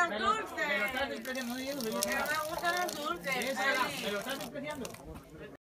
los dulces. Me lo estás despreciando, no digo. Me gustan los dulces. Me lo estás despreciando.